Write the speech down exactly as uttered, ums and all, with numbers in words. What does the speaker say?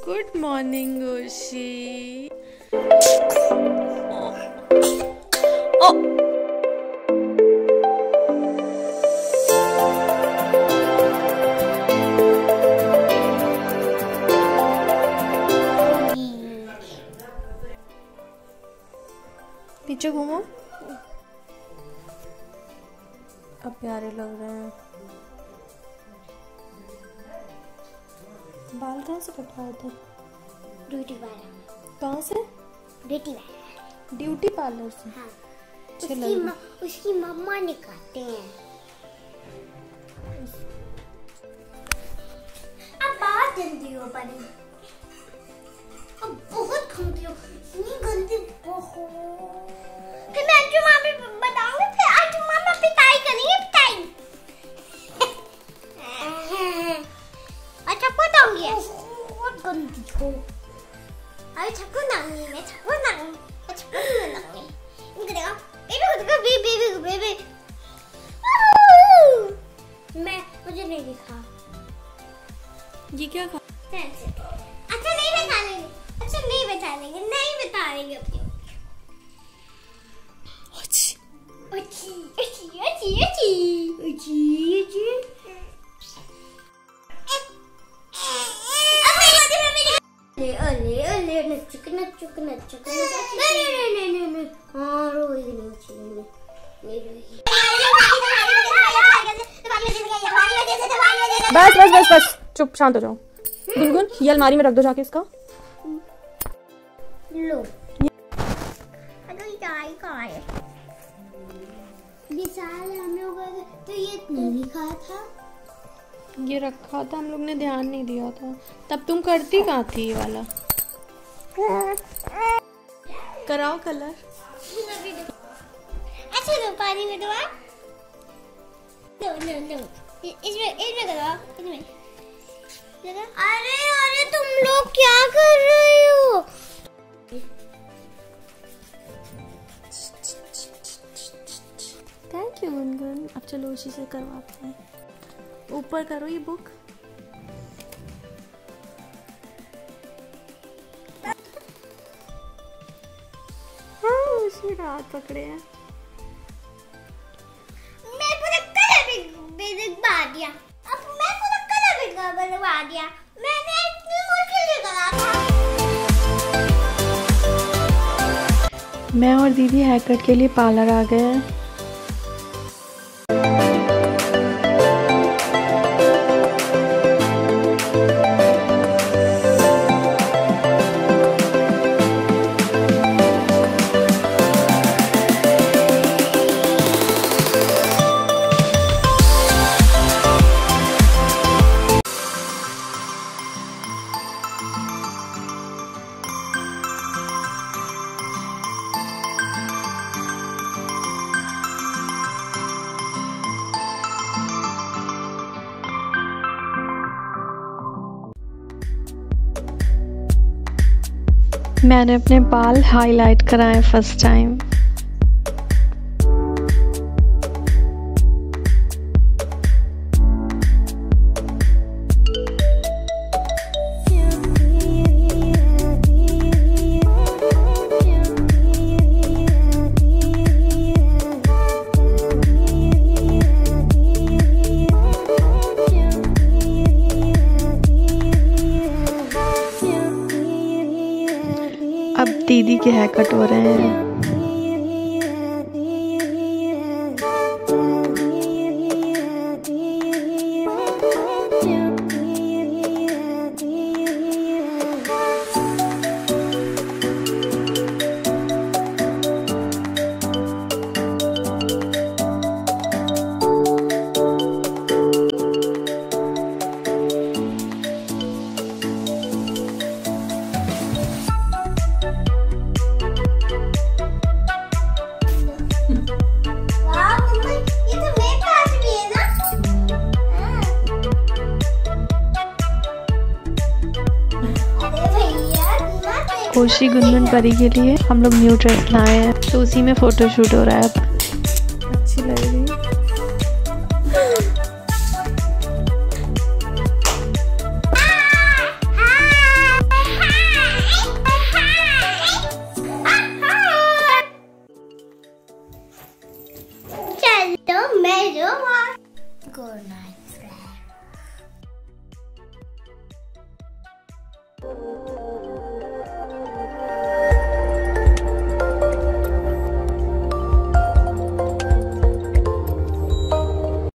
Good morning ओशी। ओ पीछे घूमो। अब प्यारे लग रहे हैं। बाल कहाँ से कटवाए थे? Beauty parlour. कहाँ से? Beauty parlour. ब्यूटी पार्लर से। हाँ। अच्छे उसकी लग म, उसकी मम्मा ने काटे हैं। अब बहुत गंदी हो पड़ी। अब बहुत गंदी हो। इतनी गंदी बहुत। फिर मैं अंजू मामी बताऊंगी, फिर अंजू मामा पिटाई करेंगे, पिटाई। अच्छा बताऊंगी। बहुत गंदी हो। अरे छक्कू नांगी मैं छक्कू नांगी मैं छक्कू नांगी। इनको देखो बेबी को देखो बेबी बेबी बेबी। मैं मुझे नहीं दिखा। ये क्या खा? अच्छा नहीं बता लेंगे। अच्छा नहीं बता लेंगे नहीं बता लेंगे अपनी। अच्छी अच्छी अच्छी अच्छी अच्छी अच्छी अच्छी। अले अले अले नचुक नचुक नचुक नहीं नहीं नहीं नहीं नहीं हाँ रोएगी नहीं चाहिए नहीं रोएगी। बस बस बस बस चुप शांत हो जाओ। गुनगुन ये अलमारी में रख दो जाके इसका। लो अरे यार कहाँ है ये साल हम लोग तो ये नहीं लिखा था। ये रखा था हम लोग ने ध्यान नहीं दिया था। तब तुम करती कहाँ थी ये वाला? कराओ कलर। अच्छा लो पानी में दो लो लो लो इसमें इसमें करो इसमें। अरे अरे तुम लोग क्या कर रहे हो? Thank you Gungun. अब चलो उसी से करवाते हैं। ऊपर करो ये बुक। हाँ उसी रात पकड़े हैं। मैं पूरा कलर भी बिगवा दिया। अब मैं पूरा कलर भी बिगवा दिया। मैंने इतनी मुश्किल से करा था। मैं और दीदी हेयर कट के लिए पार्लर आ गए हैं। मैंने अपने बाल हाईलाइट कराए फर्स्ट टाइम। अब दीदी के हेयर कट हो रहे हैं। खुशी गुनगुन परी के लिए हम लोग न्यू ड्रेस लाए हैं, तो उसी में फोटो शूट हो रहा है। अब अच्छी लग रही है। तो मैं जो गुड नाइट फ्रेंड।